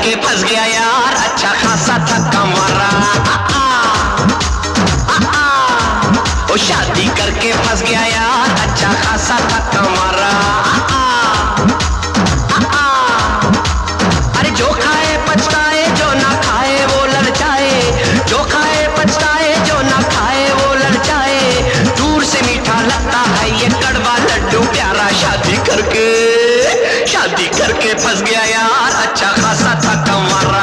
करके फंस गया यार, अच्छा खासा थका मारा। ओ शादी करके फंस गया यार, अच्छा खासा थका मारा। अरे जो खाए पछताए, जो ना खाए वो ललचाए, जो खाए पछताए, जो ना खाए वो ललचाए। दूर से मीठा लगता है ये कड़वा लड्डू प्यारा, शादी करके फंस गया यार, अच्छा खासा थका मारा।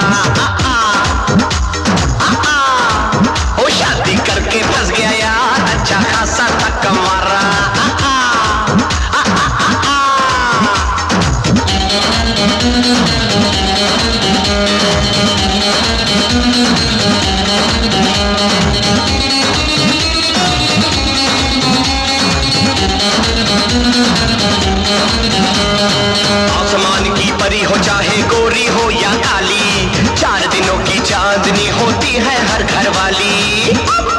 ओ शादी करके फंस गया यार, अच्छा खासा थका मारा। आसमान की परी हो चाहे गोरी हो या काली, 4 दिनों की चांदनी होती है हर घर वाली।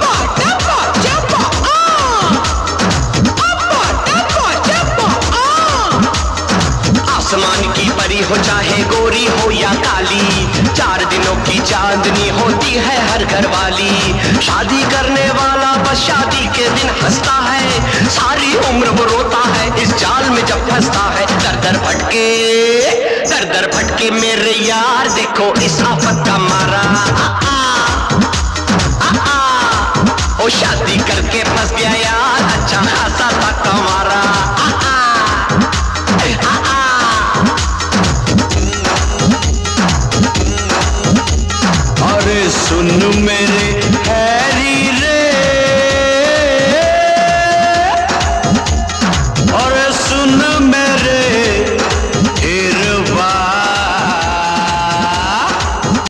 आसमान की परी हो चाहे गोरी हो या काली, 4 दिनों की चांदनी होती है हर घर वाली। शादी करने वाला बस शादी के दिन हंसता है, सारी उम्र वो रोता है इस जाल में जब फंसता है। दर दर भटके मेरे यार, देखो इस आफत का मारा। ओ शादी करके फंस गया यार, अच्छा खासा था